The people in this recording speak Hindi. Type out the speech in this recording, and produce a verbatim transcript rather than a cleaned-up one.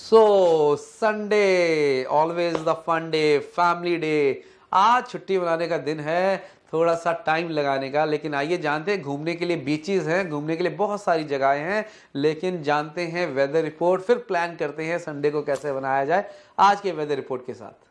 So Sunday always the fun day, family day. आज छुट्टी मनाने का दिन है, थोड़ा सा टाइम लगाने का। लेकिन आइए जानते हैं, घूमने के लिए बीचेस हैं, घूमने के लिए बहुत सारी जगहें हैं, लेकिन जानते हैं वेदर रिपोर्ट, फिर प्लान करते हैं संडे को कैसे बनाया जाए आज के वेदर रिपोर्ट के साथ।